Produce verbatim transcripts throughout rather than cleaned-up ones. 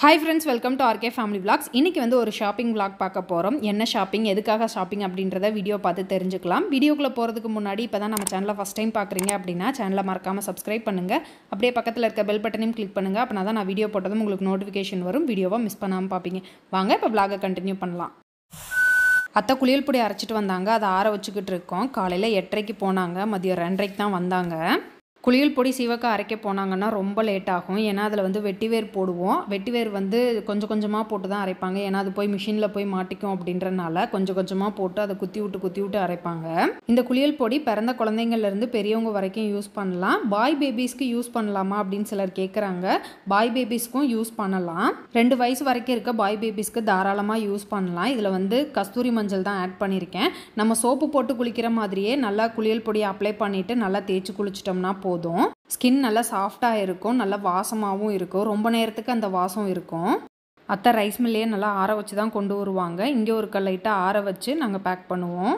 Hi friends, welcome to R K Family Vlogs. இன்னைக்கு வந்து ஒரு ஷாப்பிங் vlog பார்க்க போறோம். என்ன ஷாப்பிங், எதுக்காக ஷாப்பிங் அப்படின்றத வீடியோ பார்த்து தெரிஞ்சுக்கலாம். வீடியோக்குள்ள போறதுக்கு முன்னாடி இப்பதான் நம்ம சேனலை ஃபர்ஸ்ட் டைம் பார்க்கறீங்க அப்படினா சேனலை மறக்காம Subscribe பண்ணுங்க. அப்படியே பக்கத்துல இருக்க பெல் பட்டனையும் கிளிக் பண்ணுங்க. அப்பதான் நான் வீடியோ போட்டதும் உங்களுக்கு நோட்டிஃபிகேஷன் வரும். வீடியோவை மிஸ் பண்ணாம பாப்பீங்க. வாங்க இப்ப vlog-ஐ கண்டினியூ பண்ணலாம். அத்தை குளியல் பொடி அரைச்சிட்டு வந்தாங்க. அதை ஆற வச்சுக்கிட்டு இருக்கோம். காலையில எட்டரைக்கு போனாங்க. மதியம் ரெண்டரைக்கு தான் வந்தாங்க. குளியல் பொடி சீவக்க அரைக்க போனாங்கன்னா ரொம்ப லேட் ஆகும். ஏன்னா அதில் வந்து வெட்டிவேர் போடுவோம். வெட்டிவேர் வந்து கொஞ்சம் கொஞ்சமாக போட்டு தான் அரைப்பாங்க. ஏன்னா அது போய் மிஷினில் போய் மாட்டிக்கும் அப்படின்றனால கொஞ்சம் கொஞ்சமாக போட்டு அதை குத்தி விட்டு குத்தி விட்டு அரைப்பாங்க. இந்த குளியல் பொடி பிறந்த குழந்தைங்கள்லேருந்து பெரியவங்க வரைக்கும் யூஸ் பண்ணலாம். பாய் பேபிஸ்க்கு யூஸ் பண்ணலாமா அப்படின்னு சிலர் கேட்குறாங்க. பாய் பேபிஸ்க்கும் யூஸ் பண்ணலாம். ரெண்டு வயசு வரைக்கும் இருக்க பாய் பேபிஸ்க்கு தாராளமாக யூஸ் பண்ணலாம். இதில் வந்து கஸ்தூரி மஞ்சள் தான் ஆட் பண்ணியிருக்கேன். நம்ம சோப்பு போட்டு குளிக்கிற மாதிரியே நல்லா குளியல் பொடியை அப்ளை பண்ணிவிட்டு நல்லா தேய்ச்சி குளிச்சிட்டோம்னா போதும். ஸ்கின் நல்லா சாஃப்டாக இருக்கும். நல்லா வாசமாகவும் இருக்கும். ரொம்ப நேரத்துக்கு அந்த வாசம் இருக்கும். அத்தை ரைஸ் மில்லையே நல்லா ஆற வச்சு தான் கொண்டு வருவாங்க. இங்கே ஒரு லைட்டாக ஆற வச்சு நாங்கள் பேக் பண்ணுவோம்.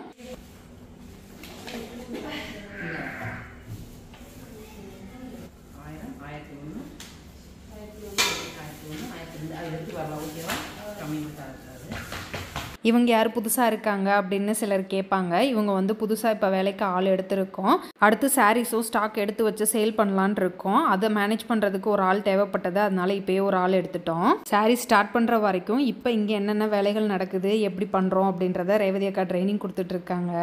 இவங்க யார் புதுசாக இருக்காங்க அப்படின்னு சிலர் கேட்பாங்க. இவங்க வந்து புதுசாக இப்போ வேலைக்கு ஆள் எடுத்திருக்கோம். அடுத்து சாரீஸும் ஸ்டாக் எடுத்து வச்சு சேல் பண்ணலான் இருக்கோம். அதை மேனேஜ் பண்ணுறதுக்கு ஒரு ஆள் தேவைப்பட்டது. அதனால இப்போயே ஒரு ஆள் எடுத்துட்டோம். சாரீ ஸ்டார்ட் பண்ணுற வரைக்கும் இப்போ இங்கே என்னென்ன வேலைகள் நடக்குது, எப்படி பண்ணுறோம் அப்படின்றத ரேவதி அக்கா ட்ரைனிங் கொடுத்துட்டு இருக்காங்க.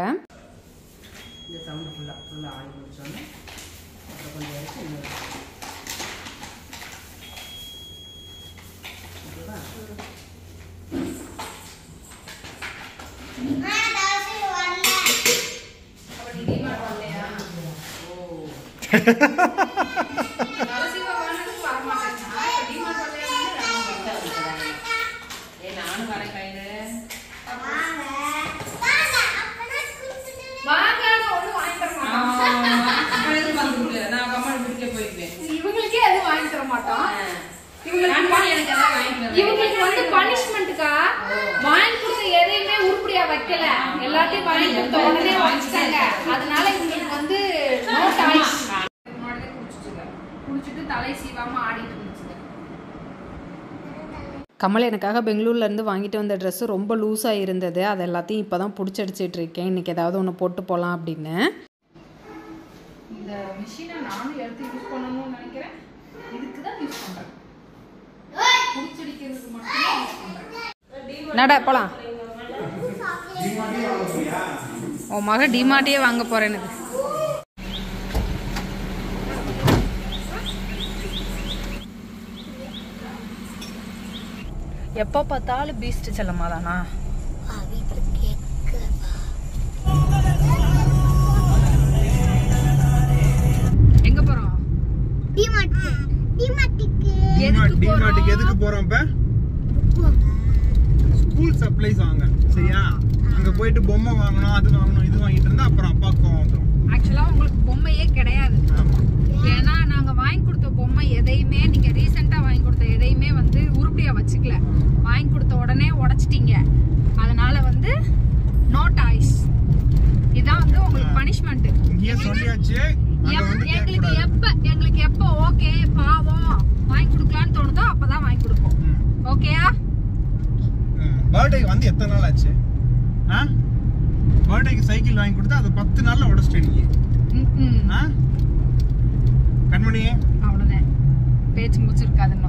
இவங்களுக்கே எதுவும் வாங்கி தர மாட்டோம். இவங்களுக்கு வந்து பனிஷ்மெண்ட்டுக்கா வாங்கி கொடுத்த எதையுமே உருப்படியா வைக்கல. எல்லாத்தையும் வாங்கி கொடுத்த உடனே வாங்கிட்டாங்க. அதனால இவங்களுக்கு வந்து நோ சாய்ஸ். குடிச்சிட்டு தலை சீவாம ஆடிட்டு இருந்துச்சு. கமல் எனக்காக பெங்களூர்லேருந்து வாங்கிட்டு வந்த ட்ரெஸ்ஸு ரொம்ப லூஸாக இருந்தது. அது எல்லாத்தையும் இப்போ தான் பிடிச்சடிச்சிட்டு இருக்கேன். இன்றைக்கி ஏதாவது ஒன்று போட்டு போகலாம் அப்படின்னு. இந்த மிஷினை நானும் எடுத்து யூஸ் பண்ணணும்னு நினைக்கிறேன். இதுக்கு தான் யூஸ் பண்ணுறேன். பிடிச்சடிக்கிறதுக்கு மட்டும் யூஸ் பண்ணுறேன். நட போகலாம். உன் மக டிமார்ட்டே வாங்க போகிறேன். எனக்கு எப்போ பார்த்தாலும் பீஸ்ட் செல்லமா தானா? எங்க போறோம்? எதுக்கு போறோம்? இப்ப ஸ்கூல் சப்ளைஸ் வாங்க. சரியா? அங்க போயிட்டு பொம்மை வாங்கணும், அது வாங்கணும், இது வாங்கிட்டு இருந்தா அப்புறம் அப்பா கோவம் வந்துரும். ஆக்சுவலா உங்களுக்கு பொம்மையே கிடையாது. ஏன்னா நாங்க வாங்கி கொடுத்த பொம்மை எதையுமே, நீங்க ரீசெண்டா வாங்கி கொடுத்த எதையுமே வந்து உருப்படியா வச்சுக்கல. வாங்கி கொடுத்த உடனே உடைச்சிட்டீங்க. அதனால வந்து நோ டாய்ஸ். இதான் வந்து உங்களுக்கு பனிஷ்மெண்ட். இங்கே சொல்லியாச்சு. எங்களுக்கு எப்ப எங்களுக்கு எப்ப ஓகே பாவம் வாங்கி கொடுக்கலாம்னு தோணுதோ அப்பதான் வாங்கி கொடுப்போம். ஓகேயா? பர்த்டே வந்து எத்தனை நாள் ஆச்சு? ஆ பர்த்டேக்கு சைக்கிள் வாங்கி கொடுத்தா அது பத்து நாள்ல உடைச்சிட்டீங்க. ம் ஆ கண்மணி அவ்வளவுதான். பேச்சு முடிச்சிருக்காதுன்னு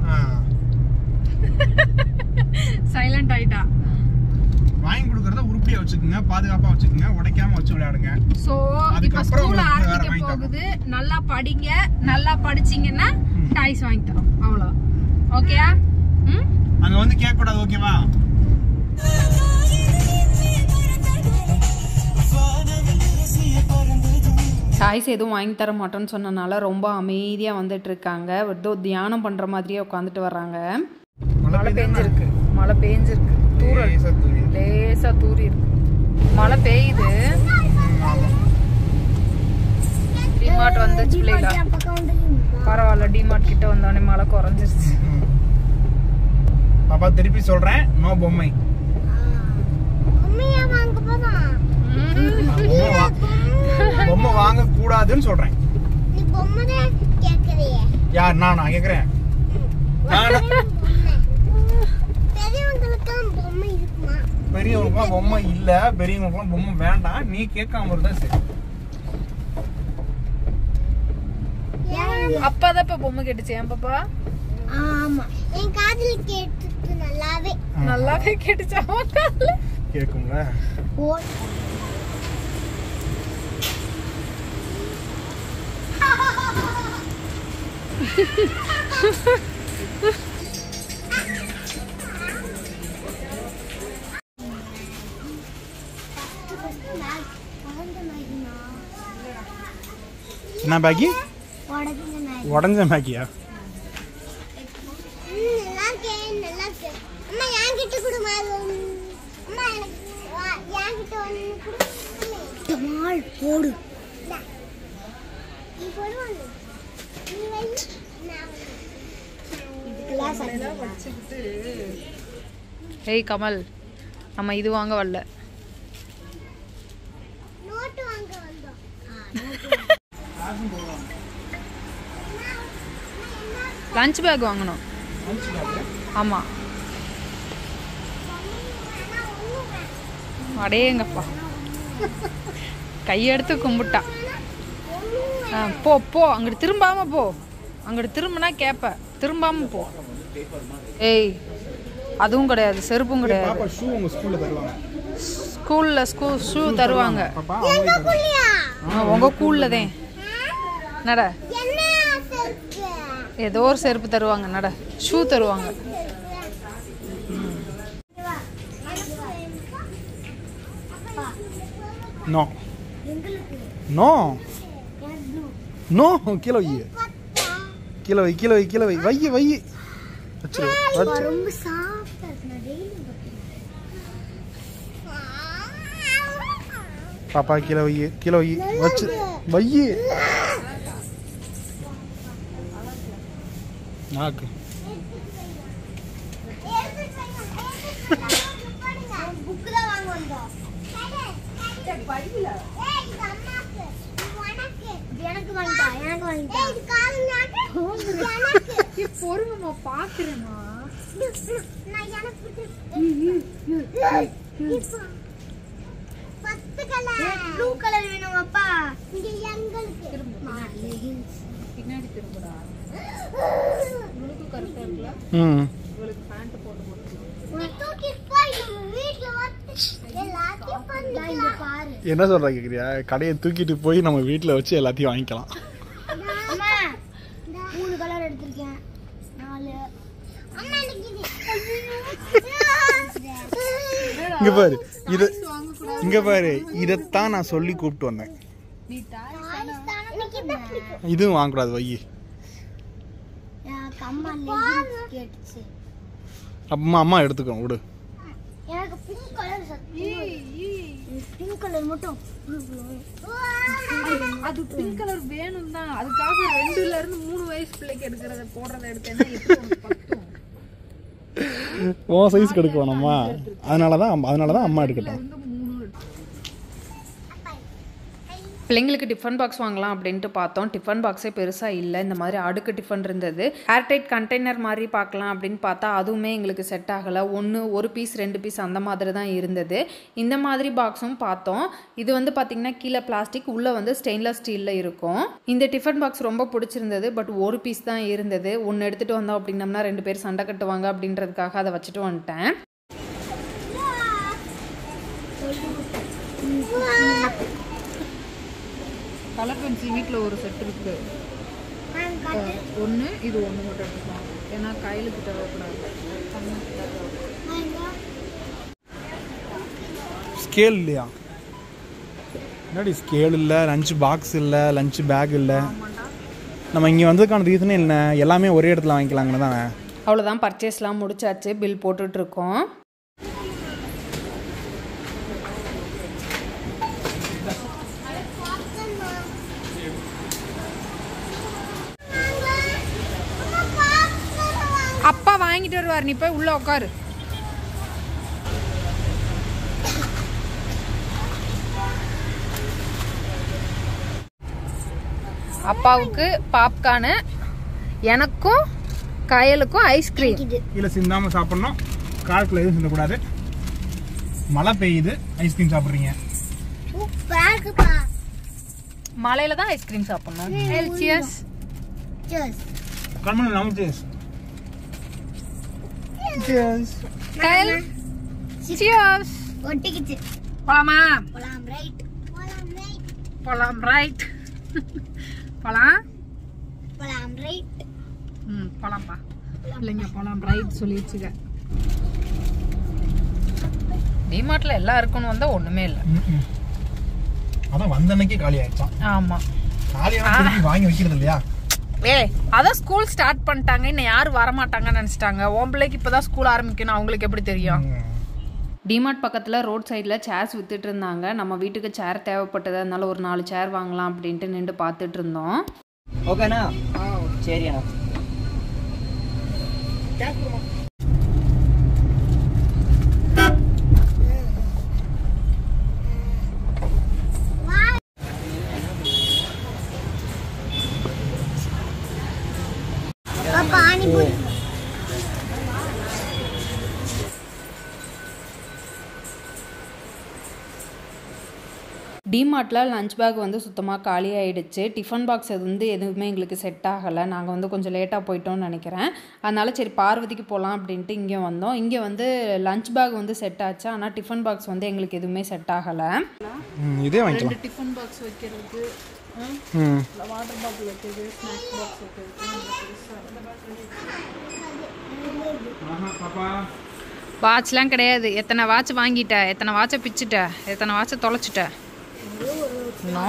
சைலண்ட் ஆயிட்டா. வாங்கி கொடுக்கறத உருப்படியா வச்சுக்கோங்க, பாதுகாப்பா வச்சுக்கோங்க, உடைக்காம வச்சு விளையாடுங்க. சோ இப்ப ஸ்கூல் ஆரம்பிக்க போகுது. நல்லா படிங்க. நல்லா படிச்சீங்கன்னா டாய்ஸ் வாங்கி தரோம். அவ்வளவுதான். ஓகேயா? ம் அங்க வந்து கேட்க கூடாது. ஓகேவா? டாய்ஸ் எதுவும் வாங்கி தர மாட்டோன்னு சொன்னனால ரொம்ப அமைதியாக வந்துட்டு இருக்காங்க. ஏதோ தியானம் பண்ணுற மாதிரியே உட்காந்துட்டு வர்றாங்க. மழை பெஞ்சிருக்கு. மழை பெஞ்சிருக்கு. தூரல் லேசாக தூரி இருக்கு. மழை பெய்யுது. டிமார்ட் வந்துச்சு பிள்ளைங்களா. பரவாயில்ல, டிமார்ட் கிட்ட வந்தோடனே மழை குறைஞ்சிருச்சு. பாப்பா திருப்பி சொல்றேன், நோ பொம்மை. பொம்மை வாங்க கூடாதுன்னு சொல்றேன். யார்? நானா கேக்குறேன்? சின்னவங்களுக்குலாம் பொம்மை இல்ல, பெரியவங்களுக்குலாம் பொம்மை வேண்டாம். நீ கேட்காம இருந்தா சரி. அப்பா தான் இப்ப பொம்மை கேட்டுச்சு ஏன் பாப்பா? ஆமா, என் காதுல கேட்டுட்டு நல்லாவே நல்லாவே கேட்டுச்சு. அவன் காதுல கேக்குங்க. ஓ என்ன பேக்கி? உடஞ்ச மேக்கியா? ஏய் கமல், நம்ம இது வாங்க வரல, லஞ்ச் பேக் வாங்கணும். ஆமா, அடேங்கப்பா, கையெடுத்து கும்பிட்டா. போ போ, அங்கிட்டு திரும்பாம போ. அங்கிட்டு திரும்பினா கேப்ப, திரும்பாம போ. ஏய், அதுவும் கிடையாது, செருப்பும் கிடையாது. ஸ்கூல்ல ஸ்கூல் ஷூ தருவாங்க. உங்க ஸ்கூல்ல தான் நட, ஏதோ ஒரு செருப்பு தருவாங்க. நட, ஷூ தருவாங்க. நோ நோ நோ, கீழே வை, கீழே வை, கீழே வை, கீழே வை, வை வை. பாப்பா கீழே வை, கீழே வை, வச்சு வை. நாக்கு பொறுமா பாக்குறேமா. பின்னாடி திரும்புடா. உங்களுக்கு கரெக்டா இருக்குல்ல? ம், உங்களுக்கு பேண்ட் போட்டு போட்டு. என்ன சொல்ற கேக்குறியா? கடையை தூக்கிட்டு போய் நம்ம வீட்டுல வச்சு எல்லாத்தையும் வாங்கிக்கலாம். மூணு கலர் எடுத்திருக்கேன், நாலு. இங்க பாரு, இது இங்க பாரு, இதத்தான் நான் சொல்லி கூப்பிட்டு வந்தேன். இதுவும் வாங்கக்கூடாது, வை. அம்மா அம்மா எடுத்துக்கோ, விடு. எனக்கு பிங்க் கலர், பிங்க் கலர் மட்டும். அது பிங்க் கலர் வேணும் தான், அதுக்காக ரெண்டுல இருந்து மூணு வயசு பிள்ளைக்கு எடுக்கிறத போடுறத எடுத்தேன்னா எப்படி பத்தும்? ஓ சைஸ் எடுக்க வேணாமா? அதனாலதான் அதனாலதான் அம்மா எடுக்கட்டும். பிள்ளைங்களுக்கு டிஃபன் பாக்ஸ் வாங்கலாம் அப்படின்ட்டு பார்த்தோம். டிஃபன் பாக்ஸே பெருசாக இல்லை, இந்த மாதிரி அடுக்கு டிஃபன் இருந்தது. ஏர்டைட் கண்டெய்னர் மாதிரி பார்க்கலாம் அப்படின்னு பார்த்தா அதுவுமே எங்களுக்கு செட் ஆகலை. ஒன்று ஒரு பீஸ் ரெண்டு பீஸ் அந்த மாதிரி தான் இருந்தது. இந்த மாதிரி பாக்ஸும் பார்த்தோம். இது வந்து பார்த்திங்கன்னா கீழே பிளாஸ்டிக், உள்ளே வந்து ஸ்டெயின்லெஸ் ஸ்டீலில் இருக்கும். இந்த டிஃபன் பாக்ஸ் ரொம்ப பிடிச்சிருந்தது. பட் ஒரு பீஸ் தான் இருந்தது. ஒன்று எடுத்துகிட்டு வந்தோம் அப்படின்னம்னா ரெண்டு பேர் சண்டை கட்டுவாங்க அப்படின்றதுக்காக அதை வச்சுட்டு வந்துட்டேன். கலர் பென்சில் வீட்டில் ஒரு செட் இருக்குது. ஒன்று இது ஒன்று மட்டும் எடுத்துக்கலாம், ஏன்னா கையிலுக்கு தேவைப்படாது. ஸ்கேல் இல்லையா? என்னடி ஸ்கேல் இல்லை, லஞ்ச் பாக்ஸ் இல்லை, லஞ்ச் பேக் இல்லை. நம்ம இங்கே வந்ததுக்கான ரீசனே இல்லை, எல்லாமே ஒரே இடத்துல வாங்கிக்கலாங்கன்னு தானே. அவ்வளோதான், பர்ச்சேஸ்லாம் முடிச்சாச்சு. பில் போட்டுட்ருக்கோம். அப்பா வாங்கிட்டு வருவார், நீ போய் உள்ள உட்காரு. அப்பாவுக்கு பாப்கார்னு, எனக்கும் கயலுக்கும் ஐஸ்கிரீம். இல்லை சிந்தாம சாப்பிடணும், கார்க்குள்ள எதுவும் சிந்தக்கூடாது. மழை பெய்யுது ஐஸ்கிரீம் சாப்பிடுறீங்க. சூப்பரா இருக்குப்பா. மலையில தான் ஐஸ்கிரீம் சாப்பிடணும். சியர்ஸ். Cheers. கண்மணி நாம cheers. Cheers. கைல். சியர்ஸ். ஒட்டிக்கிச்சு. போலாமா? போலாம் ரைட். போலாம் ரைட். போலாம் ரைட். போலாம். போலாம் ரைட். ம் போலாம்பா. இல்லைங்க போலாம் ரைட் சொல்லிடுச்சுங்க. டிமார்ட்ல எல்லாம் இருக்குன்னு வந்தா ஒண்ணுமே இல்ல. அதான் வந்த அன்னைக்கே காலி ஆயிடுச்சான். ஆமா. காலியான திருப்பி வாங்கி வைக்கிறது இல்லையா? ஏய் அதான் ஸ்கூல் ஸ்டார்ட் பண்ணிட்டாங்க, இன்னும் யாரும் வர மாட்டாங்கன்னு நினைச்சிட்டாங்க. உன் பிள்ளைக்கு இப்பதான் ஸ்கூல் ஆரம்பிக்கணும், அவங்களுக்கு எப்படி தெரியும்? டிமார்ட் பக்கத்தில் ரோட் சைடில் சேர்ஸ் வித்துட்டு இருந்தாங்க. நம்ம வீட்டுக்கு சேர் தேவைப்பட்டது, அதனால ஒரு நாலு சேர் வாங்கலாம் அப்படின்ட்டு நின்று பார்த்துட்டு இருந்தோம். ஓகேண்ணா? சரிண்ணா. பானிபூரி. டிமார்ட்டில் லஞ்ச் பேக் வந்து சுத்தமாக காலி ஆகிடுச்சு. டிஃபன் பாக்ஸ் அது வந்து எதுவுமே எங்களுக்கு செட் ஆகலை. நாங்கள் வந்து கொஞ்சம் லேட்டாக போயிட்டோம்னு நினைக்கிறேன். அதனால் சரி பார்வதிக்கு போகலாம் அப்படின்ட்டு இங்கே வந்தோம். இங்கே வந்து லஞ்ச் பேக் வந்து செட் ஆச்சு, ஆனால் டிஃபன் பாக்ஸ் வந்து எங்களுக்கு எதுவுமே செட் ஆகலை. இதே வாங்கிக்கலாம். ரெண்டு டிஃபன் பாக்ஸ் வைக்கிறதுக்கு, வாட்டர் பாட்டில் வைக்கிறது, ஸ்நாக்ஸ் பாக்ஸ் வைக்கிறது. வாட்ச்லாம் கிடையாது. எத்தனை வாட்ச் வாங்கிட்ட, எத்தனை வாட்சை பிச்சுட்ட, எத்தனை வாட்சை தொலைச்சிட்ட? நோ.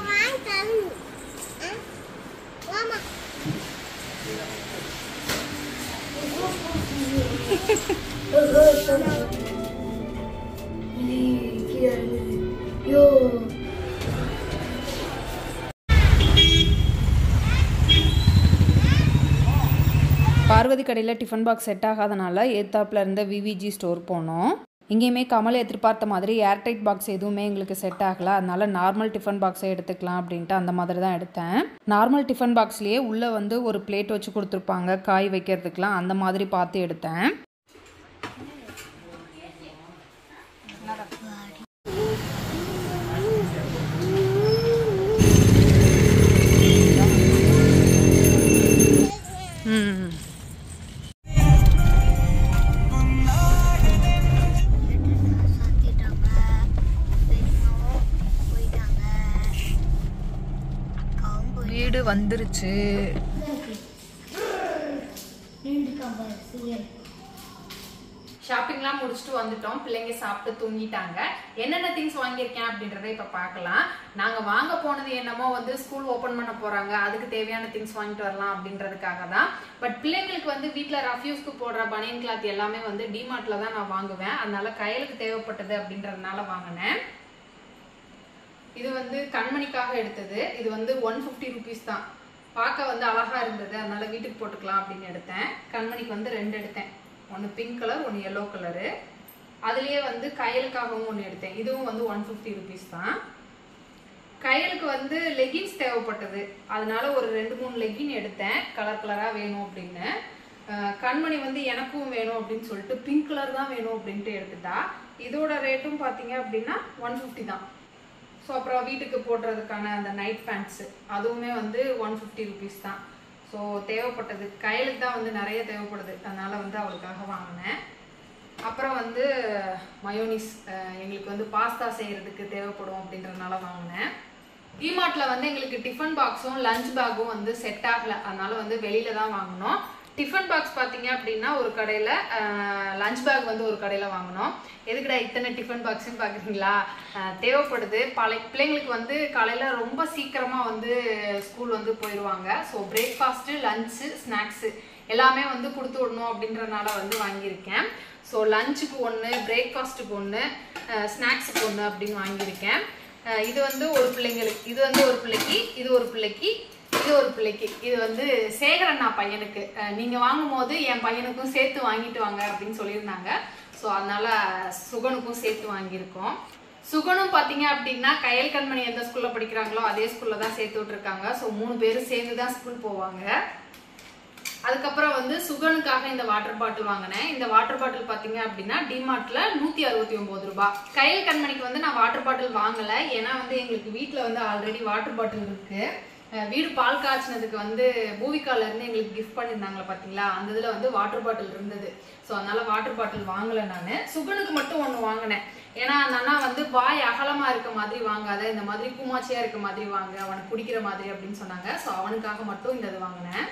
பார்வதி கடையில் டிஃபன் பாக்ஸ் செட் ஆகாதனால ஏத்தாப்பில் இருந்த விவிஜி ஸ்டோர் போனோம். இங்கேயுமே கமல் எதிர்பார்த்த மாதிரி ஏர்டைட் பாக்ஸ் எதுவுமே எங்களுக்கு செட் ஆகலை. அதனால நார்மல் டிஃபன் பாக்ஸை எடுத்துக்கலாம் அப்படின்ட்டு அந்த மாதிரி தான் எடுத்தேன். நார்மல் டிஃபன் பாக்ஸ்லேயே உள்ளே வந்து ஒரு பிளேட் வச்சு கொடுத்துருப்பாங்க காய் வைக்கிறதுக்கெலாம், அந்த மாதிரி பார்த்து எடுத்தேன். ம் வீடு வந்துருச்சு. ஷாப்பிங்லாம் முடிச்சுட்டு வந்துட்டோம். பிள்ளைங்க சாப்பிட்டு தூங்கிட்டாங்க. என்னென்ன திங்ஸ் வாங்கியிருக்கேன் அப்படின்றத இப்போ பார்க்கலாம். நாங்கள் வாங்க போனது என்னமோ வந்து ஸ்கூல் ஓப்பன் பண்ண போகிறாங்க, அதுக்கு தேவையான திங்ஸ் வாங்கிட்டு வரலாம் அப்படின்றதுக்காக தான். பட் பிள்ளைங்களுக்கு வந்து வீட்டில் ரஃப்யூஸ்க்கு போடுற பனியன் கிளாத் எல்லாமே வந்து டிமார்ட்டில் தான் நான் வாங்குவேன். அதனால கையலுக்கு தேவைப்பட்டது அப்படின்றதுனால வாங்கினேன். இது வந்து கண்மணிக்காக எடுத்தது. இது வந்து ஒன் ஃபிஃப்டி ருபீஸ் தான். பார்க்க வந்து அழகா இருந்தது, அதனால வீட்டுக்கு போட்டுக்கலாம் அப்படின்னு எடுத்தேன். கண்மணிக்கு வந்து ரெண்டு எடுத்தேன், ஒன்று பிங்க் கலர், ஒன்று எல்லோ கலரு. அதுலேயே வந்து கையலுக்காகவும் ஒன்று எடுத்தேன். இதுவும் வந்து ஒன் ஃபிஃப்டி ருபீஸ் தான். கையலுக்கு வந்து லெகின்ஸ் தேவைப்பட்டது, அதனால ஒரு ரெண்டு மூணு லெகின் எடுத்தேன் கலர் கலராக வேணும் அப்படின்னு. கண்மணி வந்து எனக்கும் வேணும் அப்படின்னு சொல்லிட்டு பிங்க் கலர் தான் வேணும் அப்படின்ட்டு எடுத்துட்டா. இதோட ரேட்டும் பார்த்தீங்க அப்படின்னா ஒன் ஃபிஃப்டி தான். ஸோ அப்புறம் வீட்டுக்கு போடுறதுக்கான அந்த நைட் பேண்ட்ஸு அதுவுமே வந்து ஒன் ஃபிஃப்டி ருபீஸ் தான். ஸோ தேவைப்பட்டது கையலுக்கு தான் வந்து நிறைய தேவைப்படுது, அதனால் வந்து அவளுக்காக வாங்கினேன். அப்புறம் வந்து மயோனிஸ் எங்களுக்கு வந்து பாஸ்தா செய்கிறதுக்கு தேவைப்படும் அப்படின்றதுனால வாங்கினேன். டிமார்ட்டில் வந்து எங்களுக்கு டிஃபன் பாக்ஸும் லஞ்ச் பேக்கும் வந்து செட் ஆகலை, அதனால வந்து வெளியில தான் வாங்கினோம். டிஃபன் பாக்ஸ் பார்த்தீங்க அப்படின்னா ஒரு கடையில், லஞ்ச் பேக் வந்து ஒரு கடையில் வாங்கினோம். எதுக்குடா இத்தனை டிஃபன் பாக்ஸ்ன்னு பார்க்குறீங்களா? தேவைப்படுது. பழைய பிள்ளைங்களுக்கு வந்து காலையில் ரொம்ப சீக்கிரமாக வந்து ஸ்கூல் வந்து போயிடுவாங்க. ஸோ பிரேக்ஃபாஸ்ட்டு, லஞ்சு, ஸ்நாக்ஸு எல்லாமே வந்து கொடுத்து விடணும் அப்படின்றனால வந்து வாங்கியிருக்கேன். ஸோ லஞ்சுக்கு ஒன்று, பிரேக்ஃபாஸ்ட்டுக்கு ஒன்று, ஸ்நாக்ஸுக்கு ஒன்று அப்படின்னு வாங்கியிருக்கேன். இது வந்து ஒரு பிள்ளைங்களுக்கு, இது வந்து ஒரு பிள்ளைக்கு, இது ஒரு பிள்ளைக்கு, இது ஒரு பிள்ளைக்கு. இது வந்து சேகரண்ணா பையனுக்கு. நீங்கள் வாங்கும் போது என் பையனுக்கும் சேர்த்து வாங்கிட்டு வாங்க அப்படின்னு சொல்லியிருந்தாங்க. ஸோ அதனால சுகனுக்கும் சேர்த்து வாங்கியிருக்கோம். சுகனும் பார்த்தீங்க அப்படின்னா கையல் கண்மணி எந்த ஸ்கூலில் படிக்கிறாங்களோ அதே ஸ்கூலில் தான் சேர்த்து விட்டுருக்காங்க. ஸோ மூணு பேரும் சேர்ந்து தான் ஸ்கூல் போவாங்க. அதுக்கப்புறம் வந்து சுகனுக்காக இந்த வாட்டர் பாட்டில் வாங்கினேன். இந்த வாட்டர் பாட்டில் பாத்தீங்க அப்படின்னா டிமார்ட்ல நூத்தி அறுபத்தி ஒன்பது ரூபாய். கையல் கண்மணிக்கு வந்து நான் வாட்டர் பாட்டில் வாங்கல, ஏன்னா வந்து எங்களுக்கு வீட்டுல வந்து ஆல்ரெடி வாட்டர் பாட்டில் இருக்கு. வீடு பால் காய்ச்சினதுக்கு வந்து பூவிகால இருந்து எங்களுக்கு கிஃப்ட் பண்ணிருந்தாங்களா பாத்தீங்களா, அந்த இதுல வந்து வாட்டர் பாட்டில் இருந்தது. சோ அதனால வாட்டர் பாட்டில் வாங்கல நானு. சுகனுக்கு மட்டும் ஒண்ணு வாங்கினேன். ஏன்னா அந்த அண்ணா வந்து வாய் அகலமா இருக்க மாதிரி வாங்காத, இந்த மாதிரி கூமாச்சியா இருக்க மாதிரி வாங்க, அவனுக்கு குடிக்கிற மாதிரி அப்படின்னு சொன்னாங்க. சோ அவனுக்காக மட்டும் இந்த இது வாங்கினேன்.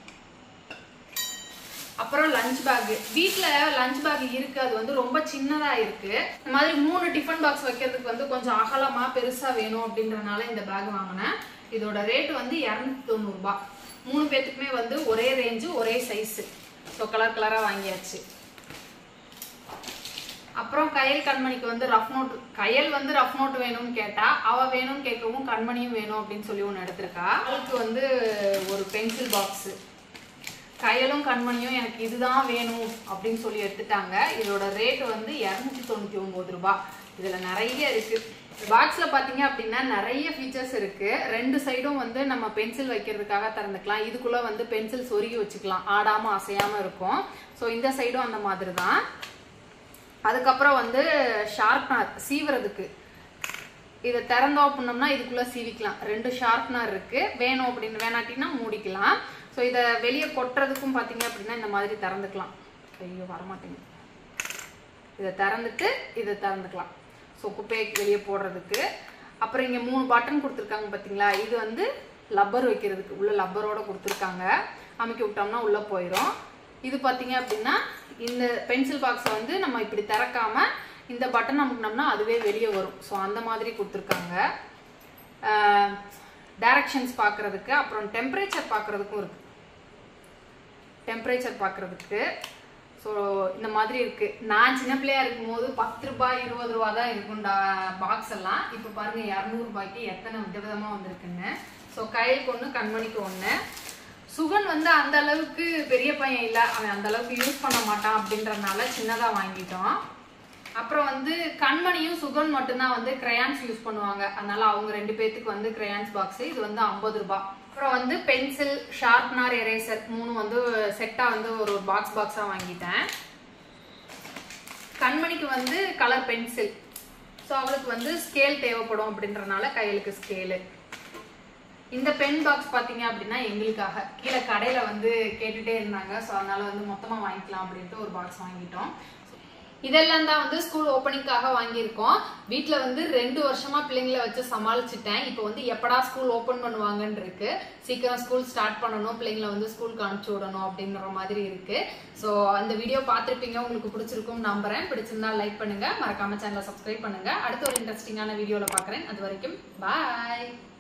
அப்புறம் லஞ்ச் பேக். வீட்டுல லஞ்ச் பேக் இருக்கு, அது வந்து ரொம்ப சின்னதா இருக்கு. இந்த மாதிரி மூணு டிஃபன் பாக்ஸ் வைக்கிறதுக்கு வந்து கொஞ்சம் அகலமா பெருசா வேணும் அப்படின்றனால இந்த பேக் வாங்கினேன். இதோட ரேட் வந்து இருநூத்தி தொண்ணூறு ரூபாய். மூணு பேத்துக்குமே வந்து ஒரே ரேஞ்சு ஒரே சைஸ். ஸோ கலர் கலரா வாங்கியாச்சு. அப்புறம் கயல் கண்மணிக்கு வந்து ரஃப் நோட், கயல் வந்து ரஃப் நோட் வேணும்னு கேட்டா, அவ வேணும்னு கேட்கவும் கண்மணியும் வேணும் அப்படின்னு சொல்லி ஒன்று எடுத்திருக்கா. அவளுக்கு வந்து ஒரு பென்சில் பாக்ஸ். கையலும் கண்மணியும் எனக்கு இதுதான் வேணும் அப்படின்னு சொல்லி எடுத்துட்டாங்க. இதோட ரேட் வந்து இருநூத்தி தொண்ணூத்தி ஒன்பது ரூபாய். இதுல நிறைய இருக்கு. பாக்ஸ்ல பாத்தீங்க அப்படின்னா நிறைய ஃபீச்சர்ஸ் இருக்கு. ரெண்டு சைடும் வந்து நம்ம பென்சில் வைக்கிறதுக்காக திறந்துக்கலாம். இதுக்குள்ள வந்து பென்சில் சொருகி வச்சுக்கலாம், ஆடாம அசையாம இருக்கும். ஸோ இந்த சைடும் அந்த மாதிரி தான். அதுக்கப்புறம் வந்து ஷார்ப்னர் சீவுறதுக்கு, இதை திறந்தோம் அப்படின்னோம்னா இதுக்குள்ள சீவிக்கலாம். ரெண்டு ஷார்ப்னர் இருக்கு, வேணும் அப்படின்னு வேணாட்டினா மூடிக்கலாம். ஸோ இதை வெளியே கொட்டுறதுக்கும் பார்த்தீங்க அப்படின்னா இந்த மாதிரி திறந்துக்கலாம். ஐயோ வரமாட்டேங்க. இதை திறந்துட்டு இதை திறந்துக்கலாம். ஸோ குப்பையை வெளியே போடுறதுக்கு. அப்புறம் இங்கே மூணு பட்டன் கொடுத்துருக்காங்க பார்த்தீங்களா, இது வந்து லப்பர் வைக்கிறதுக்கு, உள்ள லப்பரோட கொடுத்துருக்காங்க. அமைக்க விட்டோம்னா உள்ள போயிடும். இது பார்த்தீங்க அப்படின்னா இந்த பென்சில் பாக்ஸை வந்து நம்ம இப்படி திறக்காம இந்த பட்டன் அமுக்கினோம்னா அதுவே வெளியே வரும். ஸோ அந்த மாதிரி கொடுத்துருக்காங்க. டைரக்ஷன்ஸ் பார்க்கறதுக்கு, அப்புறம் டெம்பரேச்சர் பார்க்கறதுக்கும் இருக்கு. டெம்பரேச்சர் பார்க்கறதுக்கு ஸோ இந்த மாதிரி இருக்கு. நான் சின்ன பிள்ளையா இருக்கும் போது பத்து ரூபாய் இருபது ரூபா தான் இருக்கும் பாக்ஸ் எல்லாம். இப்போ பாருங்க இரநூறு ரூபாய்க்கு எத்தனை விதவிதமா வந்திருக்குன்னு. ஸோ கைக்கு ஒன்று, கண்மணிக்கு ஒன்று. சுகன் வந்து அந்த அளவுக்கு பெரிய பையன் இல்லை, அவன் அந்த அளவுக்கு யூஸ் பண்ண மாட்டான் அப்படின்றதுனால சின்னதா வாங்கிட்டோம். அப்புறம் வந்து கண்மணியும் சுகன் மட்டும்தான் வந்து கிரையான்ஸ் யூஸ் பண்ணுவாங்க, அதனால அவங்க ரெண்டு பேத்துக்கு வந்து கிரையான்ஸ் பாக்ஸ். இது வந்து ஐம்பது ரூபாய். அப்புறம் வந்து பென்சில், ஷார்ப்னர், எரேசர் மூணு வந்து செட்டா வந்து ஒரு பாக்ஸ் பாக்ஸா வாங்கிட்டேன். கண்மணிக்கு வந்து கலர் பென்சில். ஸோ அவளுக்கு வந்து ஸ்கேல் தேவைப்படும் அப்படின்றனால கையலுக்கு ஸ்கேலு. இந்த பென் பாக்ஸ் பாத்தீங்க அப்படின்னா எங்களுக்காக கீழே கடையில வந்து கேட்டுட்டே இருந்தாங்க. ஸோ அதனால வந்து மொத்தமா வாங்கிக்கலாம் அப்படின்ட்டு ஒரு பாக்ஸ் வாங்கிட்டோம். இதெல்லாம் தான் வந்து ஸ்கூல் ஓப்பனிங்காக வாங்கியிருக்கோம். வீட்டில் வந்து ரெண்டு வருஷமா பிள்ளைங்களை வச்சு சமாளிச்சுட்டேன். இப்போ வந்து எப்படா ஸ்கூல் ஓப்பன் பண்ணுவாங்கன்னு இருக்கு. சீக்கிரம் ஸ்கூல் ஸ்டார்ட் பண்ணணும், பிள்ளைங்களை வந்து ஸ்கூலுக்கு அனுப்பிச்சு விடணும் அப்படிங்கிற மாதிரி இருக்கு. ஸோ அந்த வீடியோ பார்த்துருப்பீங்க, உங்களுக்கு பிடிச்சிருக்கும் நம்புறேன். பிடிச்சிருந்தா லைக் பண்ணுங்க, மறக்காம சேனலை சப்ஸ்கிரைப் பண்ணுங்க. அடுத்த ஒரு இன்ட்ரெஸ்டிங்கான வீடியோல பார்க்குறேன். அது வரைக்கும் பாய்.